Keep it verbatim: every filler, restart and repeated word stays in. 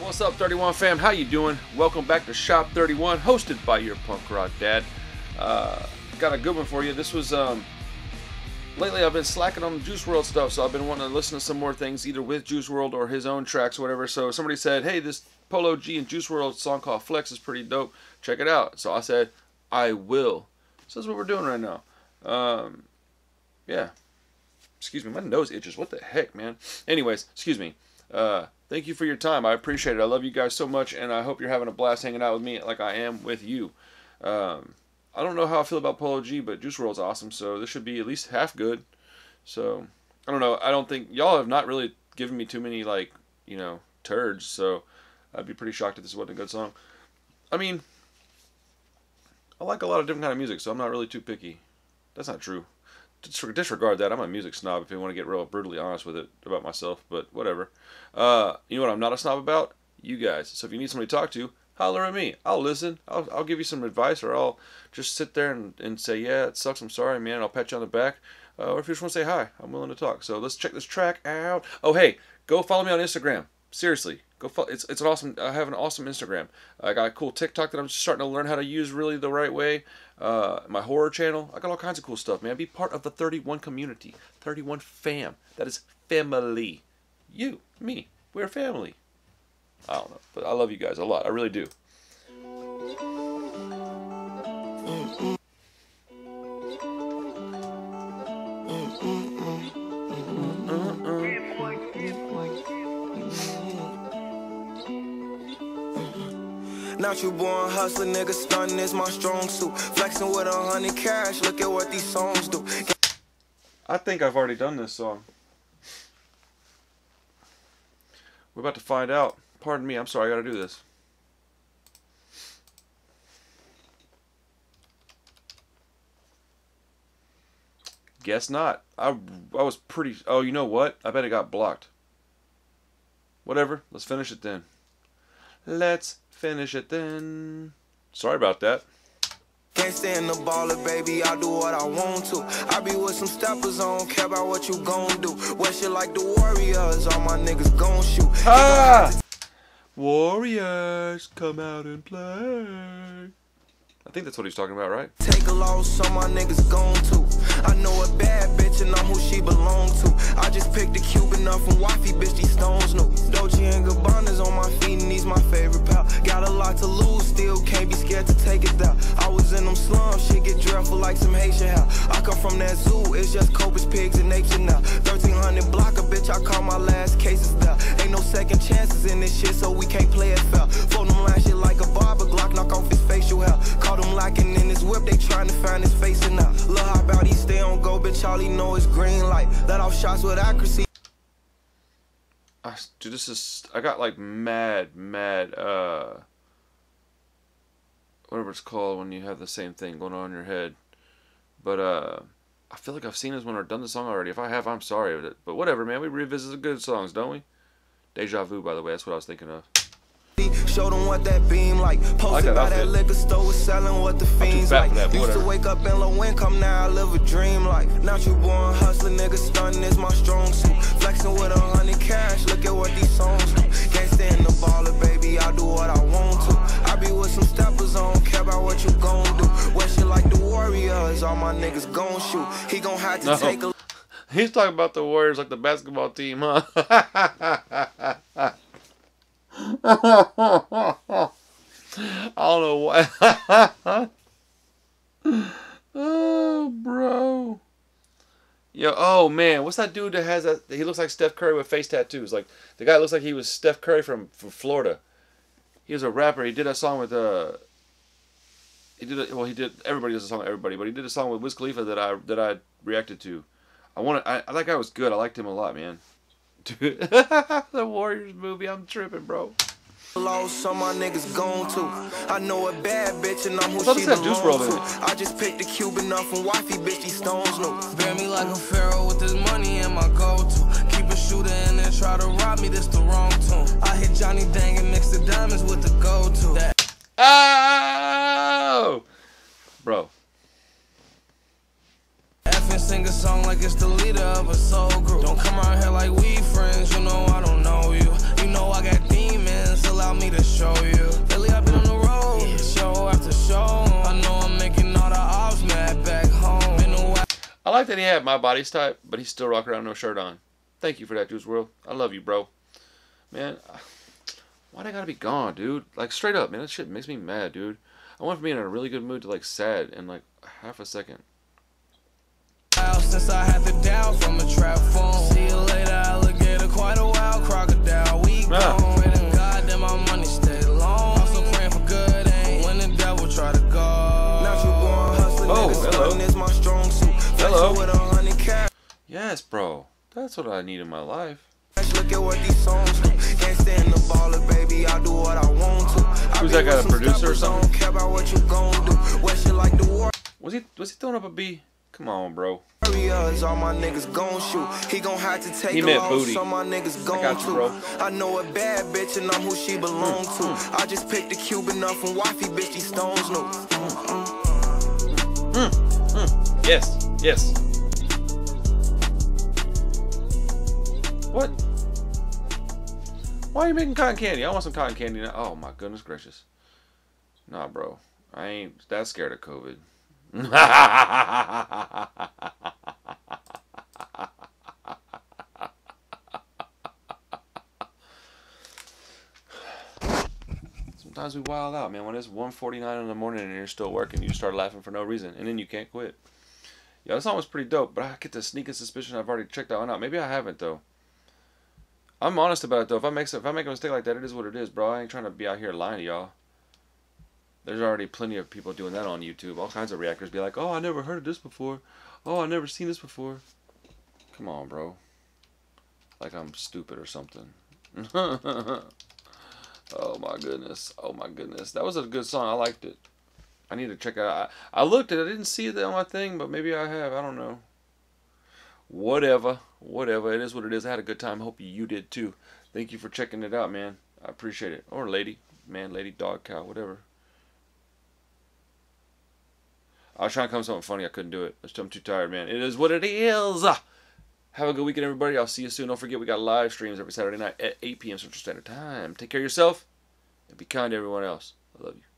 What's up, thirty-one fam? How you doing? Welcome back to Shop thirty-one, hosted by your punk rock dad. Uh, got a good one for you. This was um, lately I've been slacking on the Juice world stuff, so I've been wanting to listen to some more things, either with Juice world or his own tracks, or whatever. So somebody said, "Hey, this Polo G and Juice world song called Flex is pretty dope. Check it out." So I said, "I will." So that's what we're doing right now. Um, yeah. Excuse me, my nose itches. What the heck, man? Anyways, excuse me. Uh, thank you for your time. I appreciate it. I love you guys so much, and I hope you're having a blast hanging out with me like I am with you. Um, I don't know how I feel about Polo G, but Juice world's awesome, so this should be at least half good. So, I don't know. I don't think... Y'all have not really given me too many, like, you know, turds, so I'd be pretty shocked if this wasn't a good song. I mean, I like a lot of different kind of music, so I'm not really too picky. That's not true. Disregard that. I'm a music snob if you want to get real brutally honest with it about myself, but whatever. Uh, you know what I'm not a snob about? You guys. So if you need somebody to talk to, holler at me. I'll listen. I'll, I'll give you some advice, or I'll just sit there and, and say, yeah, it sucks, I'm sorry, man. I'll pat you on the back. Uh, or if you just want to say hi, I'm willing to talk. So let's check this track out. Oh, hey, go follow me on Instagram. Seriously. Go follow. It's, it's an awesome, I have an awesome Instagram. I got a cool TikTok that I'm just starting to learn how to use really the right way. Uh, my horror channel. I got all kinds of cool stuff, man. Be part of the thirty-one community. thirty-one fam. That is family. You, me, we're family. I don't know, but I love you guys a lot. I really do. Mm-mm. Not you born hustling, nigga, stunning is my strong suit. Flexing with a hundred cash, look at what these songs do. I think I've already done this song. We're about to find out. Pardon me, I'm sorry, I gotta do this. Guess not. I, I was pretty... Oh, you know what? I bet it got blocked. Whatever, let's finish it then. Let's finish it then. Sorry about that. Can't stand the baller, baby. I do what I want to. I be with some steppers, I don't care about what you gon' do. Wear shit like the Warriors, all my niggas gon' shoot. Ah! Warriors, come out and play. I think that's what he's talking about, right? Take a loss, all my niggas gon' to. I know a bad bitch and I'm who she belong to. I just picked a Cuban up from wifey, bitch, these stones new. Dolce and Gabbana's on my feet and these my favorite pal. Got a lot to lose, still can't be scared to take it down. I was in them slums, shit get dreadful like some Haitian hell. I come from that zoo, it's just Cobras, pigs, and nature now. thirteen hundred blocker, bitch, I call my last cases there. Ain't no second chances in this shit, so we can't play it fair. Phone them last shit like a barber, Glock knock off his facial hair. Caught him lacking in his whip, they trying to find his face and now. Look how about he stay on go, bitch, all he know is green light. Let off shots with accuracy. I, dude, this is... I got like mad, mad, uh... whatever it's called when you have the same thing going on in your head. But, uh... I feel like I've seen this one or done the song already. If I have, I'm sorry. But whatever, man. We revisit the good songs, don't we? Deja Vu, by the way. That's what I was thinking of. Show them what that beam like. Posted by that liquor store was selling what the fiends like. That, Used to wake up in low income, now I live a dream like. Not you born hustling, nigga, stunning is my strong suit. Flexing with a hundred cash, look at what these songs do. Can't stand the baller, baby, I do what I want to. I be with some steppers, I don't care about what you gon' do. Wear shit like the Warriors, all my niggas gon' shoot. He gon' have to no. take a... He's talking about the Warriors like the basketball team, huh? I don't know why. Oh, bro. Yo, oh man, what's that dude that has that? He looks like Steph Curry with face tattoos. Like the guy looks like he was Steph Curry from from Florida. He was a rapper. He did a song with uh. He did a, well. He did. Everybody does a song with everybody, but he did a song with Wiz Khalifa that I that I reacted to. I want. I, I that guy was good. I liked him a lot, man. Dude, the Warriors movie, I'm tripping, bro. Lost, some my niggas gone to. I know a bad bitch and I'm who she belongs to. I just picked the Cuban up from wifey, bitch, these stones new. Bear me like a pharaoh with this money in my go-to. Keep a shooter and then try to rob me, this the wrong tune. I hit Johnny Dang and mix the diamonds with the go-to. Oh! Bro. F and sing a song like it's the leader of a soul group. Don't come around here like we friends, you know I don't know you. You know I got demons, allow like that he had my body's type, but he's still rocking around no shirt on. Thank you for that, Juice world. I love you, bro. Man, why they gotta be gone, dude? Like, straight up, man, that shit makes me mad, dude. I went from being in a really good mood to, like, sad in, like, half a second. Since I had the down from a trap phone. See you later, alligator, quite a while, crocodile. We nah. gone, and goddamn, my money stay long. Also praying for good, ain't when the devil try to go. Now you going hustling, oh, niggas, hello. is my strong suit. Hello. With a hundred cash. Yes, bro. That's what I need in my life. Look at what these songs do. Can't stand the baller, baby. I do what I want to. Who's that guy, a producer or something? Don't care about what you gon' do. What shit like the war. Was he was he throwing up a B? Come on, bro. All my niggas gon' shoot. He gon' have to take he meant booty. So my niggas gon' I got you, bro. I know a bad bitch and I'm who she belong mm, to. Mm. I just picked a Cuban up from wifey, bitch. These stones new. Mm, mm, mm. Yes, yes. What? Why are you making cotton candy? I want some cotton candy now. Oh my goodness gracious. Nah, bro. I ain't that scared of COVID. Sometimes we wild out, man. When it's one forty-nine in the morning and you're still working, you start laughing for no reason, and then you can't quit. Yeah, this song was pretty dope, but I get the sneaking suspicion I've already checked that one out. Maybe I haven't though. I'm honest about it though. If I make if I make a mistake like that, it is what it is, bro. I ain't trying to be out here lying to y'all. There's already plenty of people doing that on YouTube. All kinds of reactors be like, "Oh, I never heard of this before. Oh, I never seen this before." Come on, bro. Like I'm stupid or something. Oh my goodness. Oh my goodness. That was a good song. I liked it. I need to check it out. I, I looked at it. I didn't see it on my thing, but maybe I have. I don't know. Whatever. Whatever. It is what it is. I had a good time. Hope you did too. Thank you for checking it out, man. I appreciate it. Or lady. Man, lady, dog, cow, whatever. I was trying to come up with something funny. I couldn't do it. I'm too tired, man. It is what it is. Have a good weekend, everybody. I'll see you soon. Don't forget, we got live streams every Saturday night at eight P M Central Standard Time. Take care of yourself and be kind to everyone else. I love you.